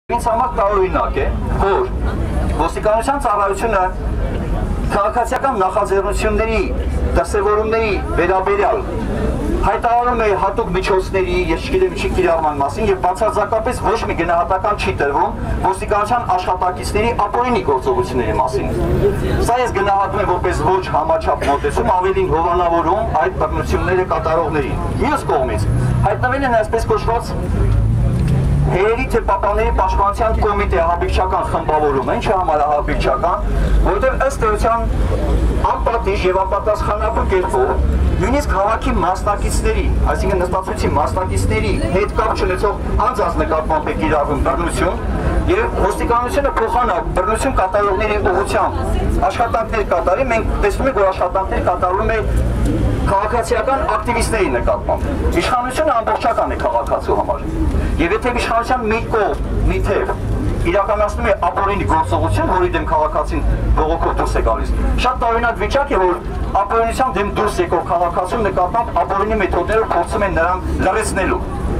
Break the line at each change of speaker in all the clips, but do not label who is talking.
Ինձ համար տարօրինակ է, որ ոստիկանության ծառայությունը քաղաքացիական նախաձեռնությունների դրսևորումների վերաբերյալ հայտարարում է հատուկ միջոցների, ես չգիտեմ ինչի կիրառման մասին եւ բացարձակապես ոչ մի գնահատական չի տրվում ոստիկանության աշխատակիցների ապօրինի գործողությունների մասին։ Սա ես գնահատում եմ որպես ոչ համաչափ մոտեցում, ավելին հովանավորում այդ բռնությունները կատարողներին։ Մյուս կողմից հայտնվել են այսպես կոչված Հերերի թե պապաների պաշտպանության կոմիտե հաբիջական խմբավորում, ինչ համար է հաբիջական, որտեղ ըստ էության անպատիժ եւ անպատասխանատու կերպով նույնիսկ հավաքի մասնակիցների, այսինքն նստացույցի մասնակիցների հետ կապ չունեցող անձանց նկատմամբ է կիրառվում բռնություն եւ ոստիկանությունը փոխանակ բռնություն կատարողների ուղղությամբ աշխատանքներ կատարի, մենք տեսնում ենք, որ աշխատանքներ կատարվում է քաղաքացիական ակտիվիստների նկատմամբ։ Իշխանությունը ամբողջական է քաղաքացու համար։ Եվ եթե իշխանության մի կողմ, մի թև իրականացնում է ապօրինի գործողություն, որի դեմ քաղաքացին բողոքով դուրս է գալիս, շատ տարօրինակ վիճակ է, որ ապօրինության դեմ դուրս եկող քաղաքացու նկատմամբ ապօրինի մեթոդներով փորձում են նրան լրացնելու։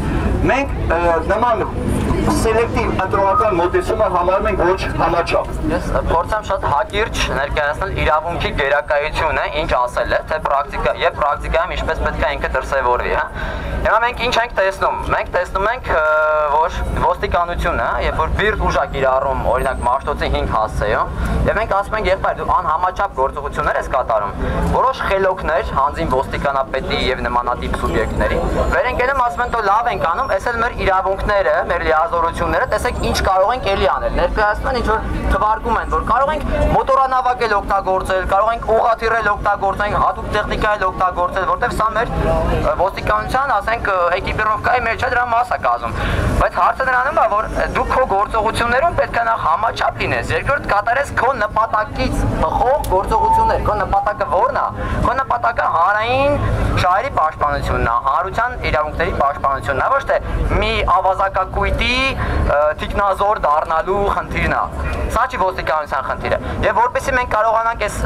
Մենք նման սելեկտիվ ընտրողական մոտեցումը համարում ենք ոչ համաչափ։
Ես փորձեմ շատ հակիրճ ներկայացնել իրավունքի գերակայությունը, ինչ ասել է, թե պրակտիկայում ինչպես պետք է ինքը դրսևորվի, հա։ Հիմա մենք ինչ ենք տեսնում։ Մենք տեսնում ենք, որ ոստիկանությունը, երբ որ բիրտ ուժ է կիրառում, օրինակ Մաշտոցի 5 հասցեում, եւ մենք ասում ենք, եղբայր դու անհամաչափ գործողություններ ես կատարում, որոշ խելոքներ հանձին ոստիկանապետի եւ նմանատիպ սուբյեկտների, վեր են գնում ասում են, դու լավ ենք անում, այս էլ մեր իրավունքները, մեր լիազորությունները, տեսեք ինչ կարող ենք էլի անել։ Ներկայացնում են ինչ որ թվարկում են, որ կարող ենք մոտորանավակ էլ օգտագործել, կարող ենք ուղղաթիռել օգտագործել, հատուկ տեխնիկա էլ օգտագործել, որտեղ սա մեր ոստիկանության, ասենք, էկիպիրովկայի մեջ է դրա մաս է կազմում։ Բայց հարցը նրանում է, որ դու քո գործողություններում պետք է նախ համաչափ լինես, երկրորդ կատարես քո նպատակից բխող գործողություններ, քո նպատակը ո՞րն է։ Քո նպատակը հանրային շահերի պաշտպանությունն է, հանրության իրավունքների պաշտպանությունն է, ոչ թե մի ավազակակույտի թիկնազոր դառնալու խնդիրն է։ Սա չի ոստիկանության խնդիրը։ Եվ որպեսզի մենք կարողանանք այս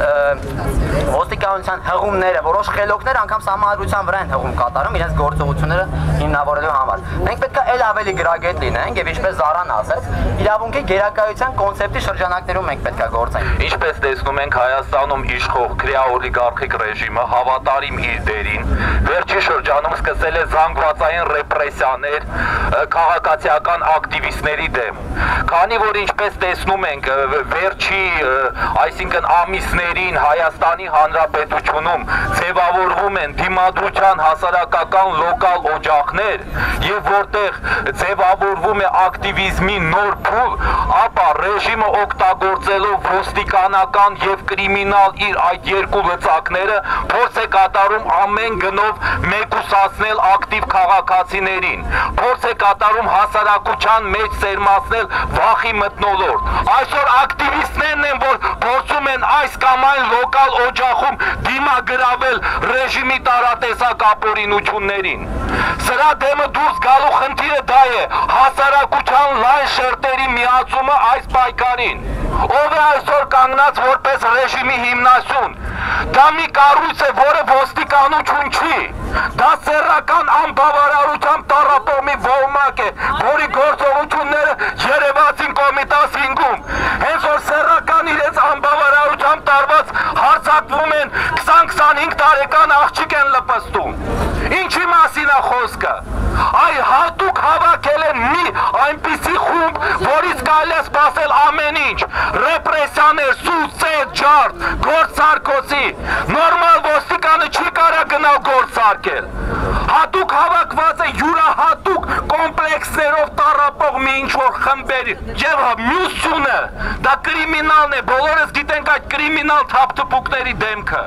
ոստիկանության հղումները, որոշ խելոքներ անգամ սահմանադրության վրա են հղում կատարում իրենց գործողությունները հիմնավորելու համար։ Մենք պետք է այլ ավելի գրագետ լինենք եւ ինչպես Զարան ասաց, իրավունքի գերակայության կոնցեպտի շրջանակներում մենք պետք է գործենք։
Ինչպես տեսնում ենք Հայաստանում իշխող քրեաօլիգարխիկ ռեժիմը հավատարիմ իր դերին, վերջի շրջանում սկսել է զանգվածային ռեպրեսիաներ քաղաքացիական ակտիվիստների դեմ։ Քանի որ ինչպես տեսնում ենք վերջի, այսինքն ամիսներին Հայաստանի Հանրապետությունում ձևավորվում են դիմադրության հասարակական լոկալ օջախներ եւ որտեղ ձևավորվում է ակտիվիզմի նոր փուլ, ապա ռեժիմը օգտագործելով ոստիկանական եւ կրիմինալ իր այդ երկու լծակները փորձ է կատարում ամեն գնով մեկուսացնել ակտիվ քաղաքացիներին, փորձ է կատարում հասարակության մեջ սերմացնել վախի մթնոլորտ։ Այսօր ակտիվիստներն են, որ փորձում են այս կամ այն լոկալ օջախում դիմագրավել ռեժիմի տարատեսակ ապօրինություններին։ Սրա դեմը դուրս գալու խնդիրը դա է, հասարակության լայն շերտերի միացումը այս պայքարին։ Ով է այսօր կանգնած որպես ռեժիմի հիմնասյուն։ Դա մի կառույց է, որը ոստիկանություն չի։ Դա սեռական անբավարարությամբ տառապող մի ոհմակ է, որի գործողությունները երևացին Կոմիտաս 5-ում։ Հենց որ սեռական իրենց անբավարարությամբ տարված հարձակվում են 20-25 տարեկան աղջիկ են լպստում։ Ինչի մասին է խոսքը։ Այ հատուկ հավաքել են մի այնպիսի խումբ, որից կարելի է սպասել ամեն ինչ, ռեպրեսիաներ, սուտ, ծեծ, ջարդ, գործարկոցի։ Նորմալ ոստիկանը չի կարա գնալ գործարկել։ Հատուկ հավաքված է յուրահատուկ կոմպլեքսներով տառապող մի ինչ-որ խմբերի։ Եվ մյուսությունը, դա կրիմինալն է, բոլորս գիտենք այդ կրիմինալ թափթփուկների դեմքը։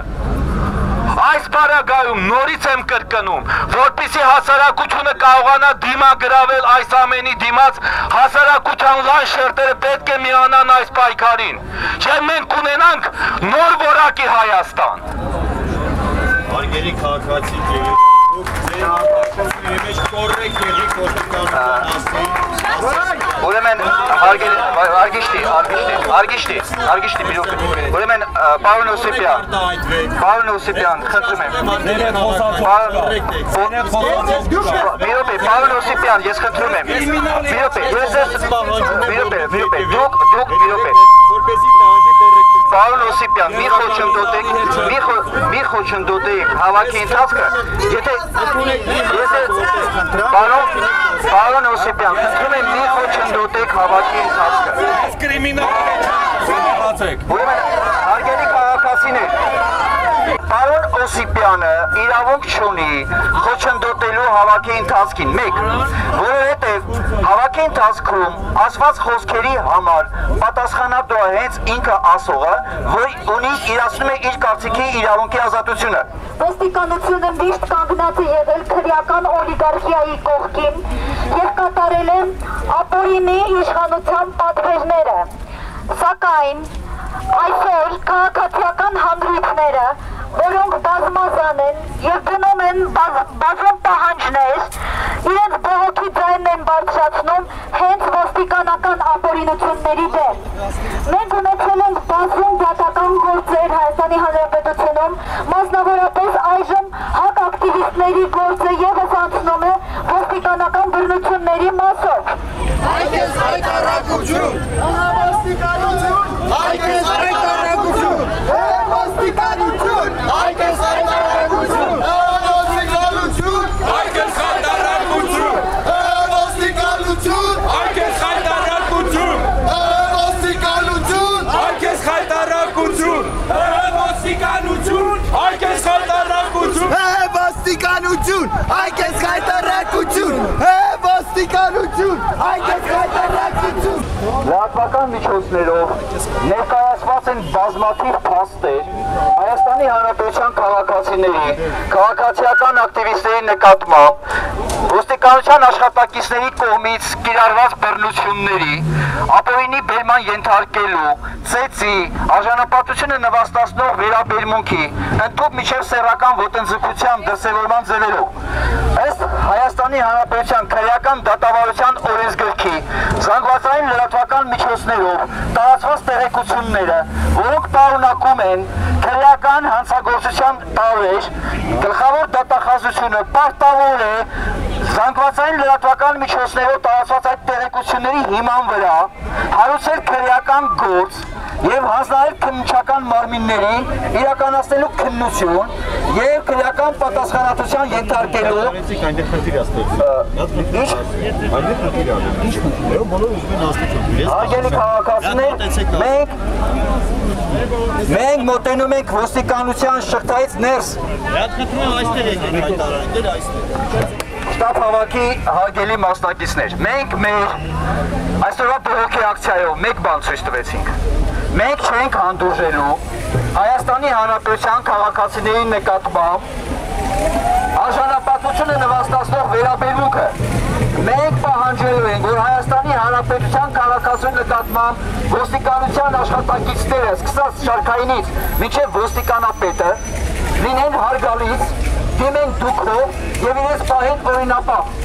Այս պարագայում նորից եմ կրկնում, որպեսզի հասարակությունը կարողանա դիմագրավել այս ամենի դիմաց, հասարակության լայն շերտերը պետք է միանան այս պայքարին, եւ մենք ունենանք նոր որակի Հայաստան։
Հարգելի քաղաքացի մեջ կորեկտ եղեք ոստիկանության ասի։
Ուրեմն արգիշտի մի րոպե։ Ուրեմն պարոն Օսիպյան, խնդրում եմ։ Մի րոպե, պարոն Օսիպյան, ես խնդրում եմ։ Մի րոպե, դուք մի րոպե։
Որպեսզի տանջի կոռեկտություն։
Պարոն Օսիպյան, մի խոչընդոտեք հավաքի ընթացքը, եթե Պարոն Օսիպյան, խնդրում եմ մի խոչընդոտեք հավաքի ընթացքը։ Ուրեմն, հարգելի քաղաքացիներ, Պարոն Օսիպյանը իրավունք չունի խոչընդոտելու հավաքի ընթացքին, մեկ, որովհետև հավաքի ընթացքում ասված խոսքերի համար պատասխանատու է հենց ինքը ասողը, որ իրացնում է իր կարծիքի իրավունքի ազատությունը։
Ոստիկանությունը միշտ կանգնած է եղել քրեական օլիգարխիայի կողքին և կատարել է ապօրինի իշխանության պատվերները, սակայն այսօր քաղաքացիական հանրույթները, որոնք բազմազան են և դնում են բազում պահանջներ, իրենց բողոքի ձայնն են բարձրացնում հենց ոստիկանական ապօրինությունների դեմ։ Մենք ունեցել ենք բազում դատական գործեր Հայաստանի Հանրապետությունում, մասնավորապես այժմ հակ ակտիվիստների գործը ևս անցնում է ոստիկանական բռնությունների մասով։
Հայք ես հայտարարություն, հայք ես հայտարարություն, ոստիկանություն, հայք ես հայտարարություն, ոստիկանություն, հայք ես հայտարարություն, ոստիկանություն, հայք ես հայտարարություն, ոստիկանություն, հայք ես հայտարարություն, ոստիկանություն, հայք ես հայտարարություն, ոստիկանություն, հայք ես հայտարարություն, ոստիկանություն, հայք ես հայտարարություն։
Լրատվական միջոցներով ներկայացված են բազմաթիվ փաստեր Հայաստանի Հանրապետության քաղաքացիների, քաղաքացիական ակտիվիստների նկատմամբ ոստիկանության աշխատակիցների կողմից կիրառված բռնությունների, ապօրինի բերման ենթարկելու, ծեծի, արժանապատվությունը նվաստացնող վերաբերմունքի, ընդཐུպ միջև սեռական ոտնձգության դրսևորման ձևերով։ Ըստ Հայաստանի Հանրապետության քրեական դատավարության օրենսգրքի զանգվածային լրատվական միջոցներով տարածված տեղեկությունները, որոնք պարունակում են քրեական հանցագործության տարեր, գլխավոր դատախազությունը պարտավոր է զանգվածային լրատվական միջոցներով տարածված այդ տեղեկությունների հիման վրա հարուցել քրեական գործ և հանձնարարել քննչական մարմիններին իրականացնելու քննություն և քրեական պատասխանատվության ենթարկելու
Այնտեղ խնդիր է ստեղծվել։
Հարգելի քաղաքացիներ, մենք մոտենում ենք ոստիկանության շղթայից ներս։
Խնդրում եմ այստեղ եկեք հայտարարել, այստեղ։
Շտաբ հավաքի հարգելի մասնակիցներ, մենք մեր այսօրվա բողոքի ակցիայով մեկ բան ցույց տվեցինք։ Մենք չենք հանդուրժելու Հայաստանի Հանրապետության քաղաքացիների նկատմամբ արժանապատվությունը նվաստացնող վերաբերմունքը։ Մենք պահանջելու ենք, որ Հայաստանի Հանրապետության քաղաքացու նկատմամբ ոստիկանության աշխատակիցները, սկսած շարքայինից մինչև ոստիկանապետը, լինեն հարգալից, դիմեն դուքով և իրենց պահեն օրինապահ։